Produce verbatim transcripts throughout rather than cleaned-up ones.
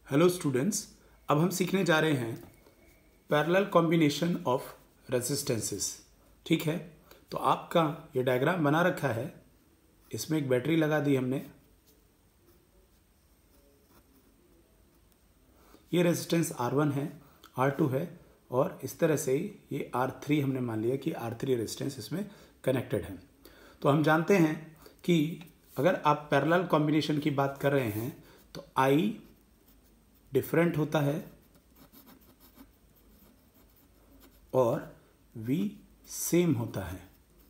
Hello students, अब हम सीखने जा रहे हैं पैरेलल कॉम्बिनेशन ऑफ रेजिस्टेंसेस। ठीक है, तो आपका ये डायग्राम बना रखा है, इसमें एक बैटरी लगा दी हमने। ये रेजिस्टेंस आर वन है, आर टू है और इस तरह से ये आर थ्री हमने मान लिया कि आर थ्री रेजिस्टेंस इसमें कनेक्टेड है। तो हम जानते हैं कि अगर आप पैरेलल कॉम्बिनेशन की बात कर रहे हैं तो आई डिफरेंट होता है और V सेम होता है,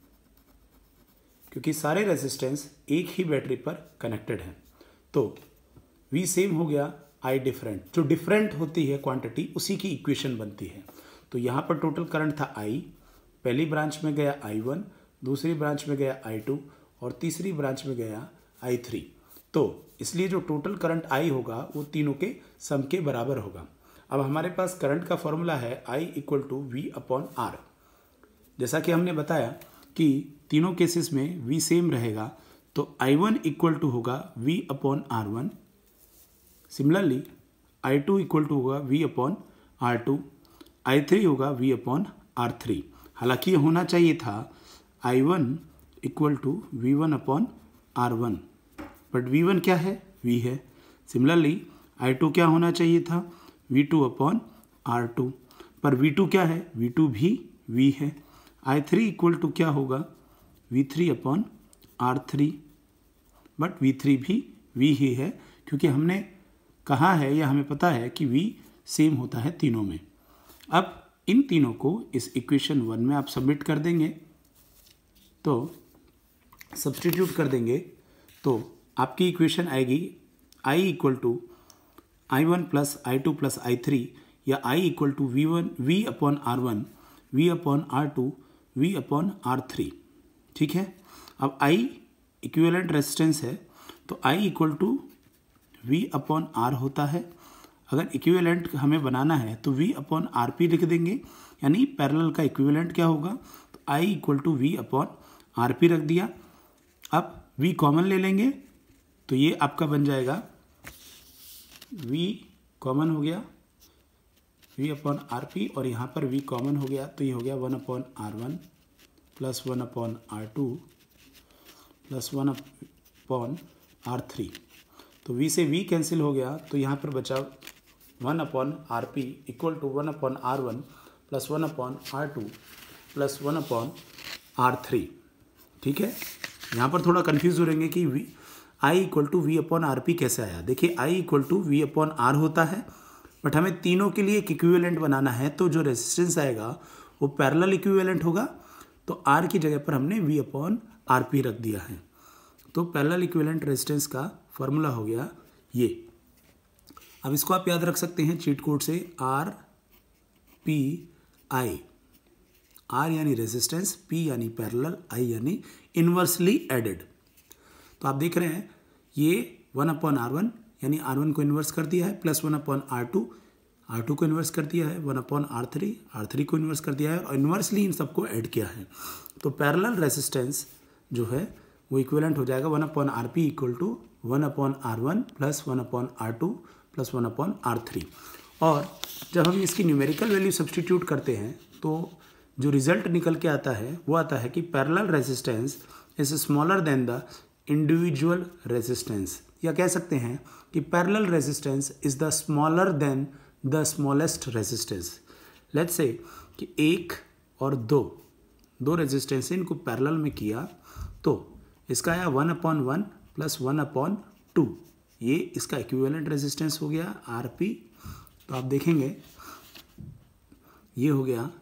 क्योंकि सारे रेजिस्टेंस एक ही बैटरी पर कनेक्टेड हैं। तो V सेम हो गया, I डिफरेंट। जो डिफरेंट होती है क्वांटिटी, उसी की इक्वेशन बनती है। तो यहाँ पर टोटल करंट था I, पहली ब्रांच में गया आई वन, दूसरी ब्रांच में गया आई टू और तीसरी ब्रांच में गया आई थ्री। तो इसलिए जो टोटल करंट I होगा वो तीनों के सम के बराबर होगा। अब हमारे पास करंट का फॉर्मूला है I equal to V upon R. जैसा कि हमने बताया कि तीनों केसेस में V सेम रहेगा, तो आई वन इक्वल टू होगा V upon R one. Similarly I two equal to होगा V upon R two, I three होगा V अपॉन आर थ्री। हालांकि ये होना चाहिए था I one equal to V one upon R one, but V one क्या है? V है। सिमिलरली आई टू क्या होना चाहिए था? V two upon R two, पर वी टू क्या है? वी टू भी V है। आई थ्री इक्वल टू क्या होगा? V three upon R three, but V three भी V ही है, क्योंकि हमने कहा है या हमें पता है कि V सेम होता है तीनों में। अब इन तीनों को इस इक्वेशन वन में आप सबमिट कर देंगे, तो सब्स्टिट्यूट कर देंगे तो आपकी इक्वेशन आएगी I equal to I one plus I two plus I three, या I equal to V one V upon R one, V upon R two, V upon R three. ठीक है, अब I इक्विवेलेंट रेजिस्टेंस है तो I equal to V upon R होता है। अगर equivalent हमें बनाना है तो V अपॉन आर पी लिख देंगे, यानी पैरेलल का इक्विवेलेंट क्या होगा? तो I equal to V upon R P रख दिया। अब V कॉमन ले लेंगे तो ये आपका बन जाएगा V कॉमन हो गया V अपॉन आर पी, और यहाँ पर V कॉमन हो गया तो ये हो गया one upon R one plus one upon R two plus one upon R three. तो V से V कैंसिल हो गया, तो यहाँ पर बचा one upon R P equal to one upon R one plus one upon R two plus one upon R three. ठीक है, यहाँ पर थोड़ा कन्फ्यूज हो रहेंगे कि V I equal to V upon R P कैसे आया। देखिए I equal to V upon R होता है, बट हमें तीनों के लिए एक इक्विवेलेंट बनाना है, तो जो रेजिस्टेंस आएगा वो पैरेलल इक्विवेलेंट होगा। तो R की जगह पर हमने V अपॉन आर पी रख दिया है। तो पैरेलल इक्विवेलेंट रेजिस्टेंस का फॉर्मूला हो गया ये। अब इसको आप याद रख सकते हैं चीट कोड से, आर पी आई। आर यानी रेजिस्टेंस, पी यानी पैरेलल, आई यानी इन्वर्सली एडेड। तो आप देख रहे हैं ये वन अपॉन आर वन यानी आर वन को इन्वर्स कर दिया है, plus one upon R two, R two को इन्वर्स कर दिया है, one upon R three, R three को इन्वर्स कर दिया है और इन्वर्सली इन सबको ऐड किया है। तो पैरेलल रेजिस्टेंस जो है वो इक्विवेलेंट हो जाएगा one upon R P equal to one upon R one plus one upon R two plus one upon R three. और जब हम इसकी न्यूमेरिकल वैल्यू सब्सटीट्यूट करते हैं तो जो रिजल्ट निकल के आता है वो आता है कि parallel resistance is smaller than the individual resistance, या कह सकते हैं कि parallel resistance is the smaller than the smallest resistance. Let's say कि एक और दो दो रेजिस्टेंस इनको पैरेलल में किया तो इसका आया one upon one plus one upon two, ये इसका इक्विवेलेंट रेजिस्टेंस हो गया आर पी। तो आप देखेंगे ये हो गया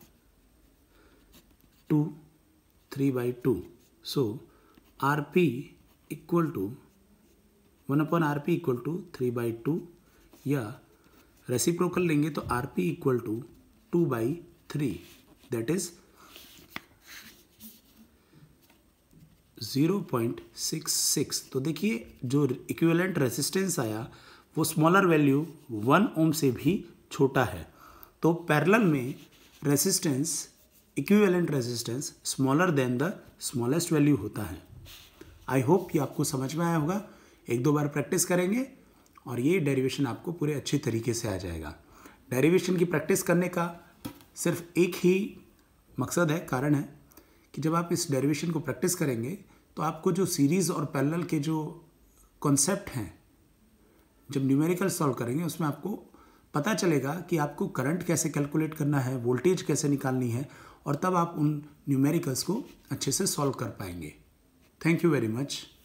two three by two. So R P equal to one upon R P equal to three by two, या रेसिप्रोकल लेंगे तो R P equal to two by three, that is zero point six six. तो देखिए जो equivalent resistance आया वो smaller value one ohm से भी छोटा है। तो पैरेलल में resistance, equivalent resistance smaller than the smallest value होता है। आई होप कि आपको समझ में आया होगा। एक दो बार प्रैक्टिस करेंगे और ये डेरिवेशन आपको पूरे अच्छे तरीके से आ जाएगा। डेरिवेशन की प्रैक्टिस करने का सिर्फ एक ही मकसद है, कारण है कि जब आप इस डेरिवेशन को प्रैक्टिस करेंगे तो आपको जो सीरीज़ और पैरेलल के जो कॉन्सेप्ट हैं, जब न्यूमेरिकल सॉल्व करेंगे उसमें आपको पता चलेगा कि आपको करंट कैसे कैलकुलेट करना है, वोल्टेज कैसे निकालनी है, और तब आप उन न्यूमेरिकल्स को अच्छे से सॉल्व कर पाएंगे। Thank you very much.